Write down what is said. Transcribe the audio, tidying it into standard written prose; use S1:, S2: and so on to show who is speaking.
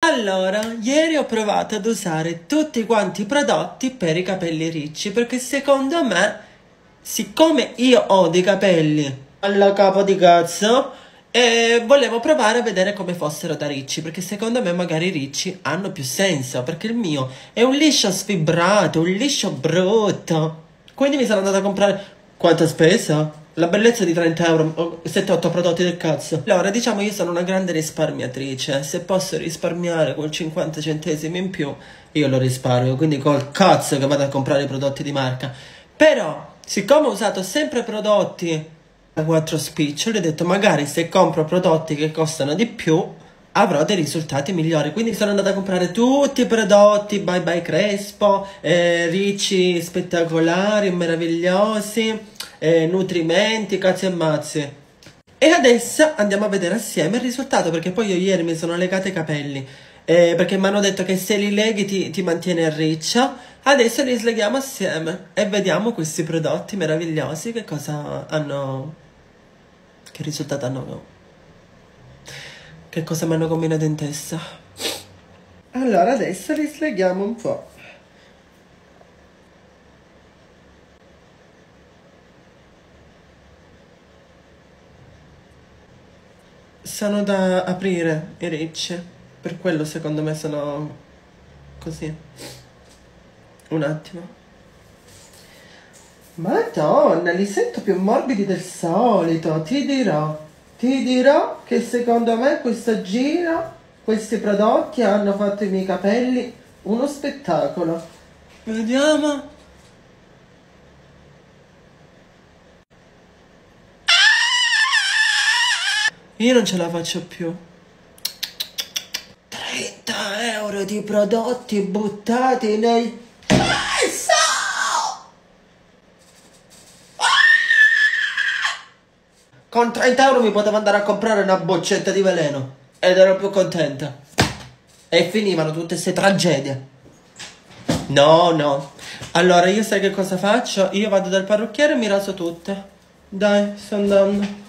S1: Allora, ieri ho provato ad usare tutti quanti i prodotti per i capelli ricci, perché secondo me, siccome io ho dei capelli alla capo di cazzo, volevo provare a vedere come fossero da ricci, perché secondo me magari i ricci hanno più senso, perché il mio è un liscio sfibrato, un liscio brutto. Quindi mi sono andata a comprare... Quanto ho speso? La bellezza di 30 euro, 7-8 prodotti del cazzo. Allora, diciamo, io sono una grande risparmiatrice. Se posso risparmiare quel 50 centesimi in più, io lo risparmio. Quindi col cazzo che vado a comprare i prodotti di marca. Però, siccome ho usato sempre prodotti da 4 spiccioli, ho detto magari se compro prodotti che costano di più, avrò dei risultati migliori. Quindi sono andata a comprare tutti i prodotti Bye Bye Crespo, ricci spettacolari, meravigliosi, nutrimenti, cazzi e mazzi. E adesso andiamo a vedere assieme il risultato, perché poi io ieri mi sono legata i capelli, perché mi hanno detto che se li leghi ti mantiene riccia. Adesso li sleghiamo assieme e vediamo questi prodotti meravigliosi che cosa hanno, che risultato hanno, che cosa mi hanno combinato in testa. Allora adesso li sleghiamo un po'. Sono da aprire i ricci, per quello secondo me sono così. Un attimo. Madonna, li sento più morbidi del solito. Ti dirò che secondo me questo giro, questi prodotti hanno fatto i miei capelli uno spettacolo. Vediamo. Io non ce la faccio più. 30 euro di prodotti buttati nel cesso! Con 30 euro mi potevo andare a comprare una boccetta di veleno ed ero più contenta. E finivano tutte queste tragedie. No, no. Allora io sai che cosa faccio? Io vado dal parrucchiere e mi raso tutte. Dai, sto andando.